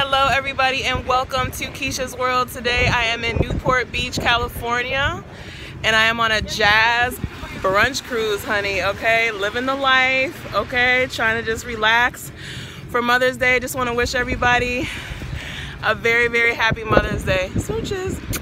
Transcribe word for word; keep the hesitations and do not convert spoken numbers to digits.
Hello everybody and welcome to Keisha's World. Today I am in Newport Beach, California, and I am on a jazz brunch cruise, honey, okay? Living the life, okay? Trying to just relax for Mother's Day. Just want to wish everybody a very, very happy Mother's Day. Smooches.